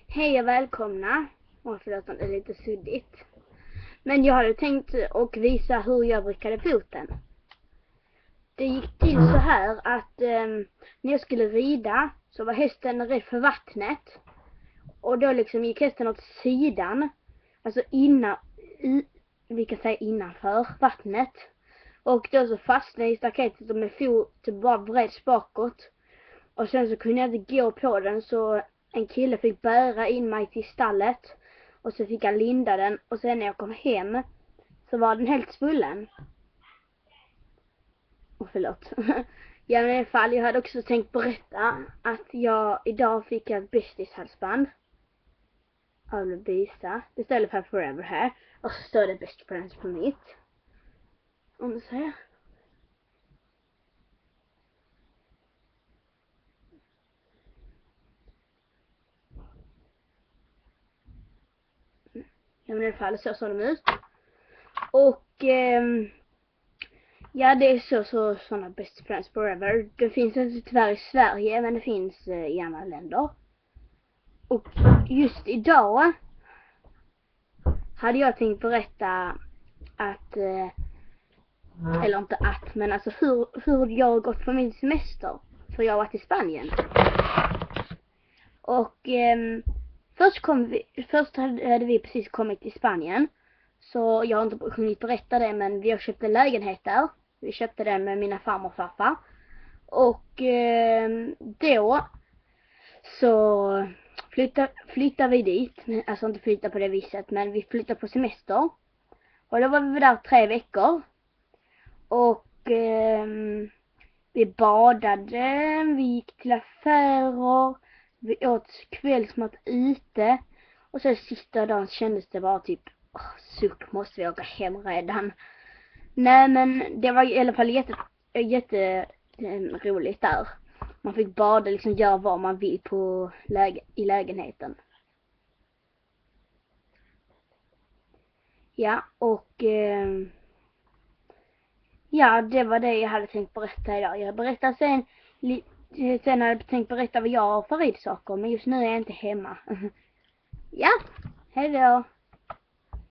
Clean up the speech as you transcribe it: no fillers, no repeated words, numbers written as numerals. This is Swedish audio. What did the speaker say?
Hej och välkomna. Förlåt, det är lite suddigt. Men jag hade tänkt att visa hur jag vrickade foten. Det gick till så här att när jag skulle rida så var hästen rädd för vattnet. Och då liksom gick hästen åt sidan. Alltså vi kan säga innanför vattnet. Och då så fastnade jag i staketet och med foten bara vreds bakåt. Och sen så kunde jag inte gå på den, så en kille fick bära in mig till stallet. Och så fick jag linda den. Och sen när jag kom hem så var den helt svullen. Förlåt. Ja, men i alla fall, jag hade också tänkt berätta att jag idag fick ett bästishalsband. Jag vill visa. Det står för Forever här. Och så står det Best Friends på mitt. Om du säger. Ja, men i alla fall så såg de ut. Och ja, det är sådana Best Friends Forever. Det finns inte tyvärr i Sverige, men det finns i andra länder. Och just idag hade jag tänkt berätta att eller inte att, men alltså hur jag har gått på min semester. För jag har varit i Spanien. Och först hade vi precis kommit till Spanien. Så jag har inte kunnat berätta det, men vi har köpt en lägenhet där. Vi köpte den med mina farmor och farfar. Och då så flyttar vi dit. Alltså inte flytta på det viset, men vi flyttar på semester. Och då var vi där 3 veckor. Och vi badade, vi gick till affärer, vi åt kvällsmat ute. Och så sista dagen kändes det bara typ, suck, måste vi åka hem redan. Nej, men det var i alla fall jätte roligt där. Man fick bada, liksom göra vad man vill i lägenheten. Ja, och ja, det var det jag hade tänkt berätta idag. Jag berättar sen hade jag tänkt berätta vad jag har för ridsaker, men just nu är jag inte hemma. Ja, hej då.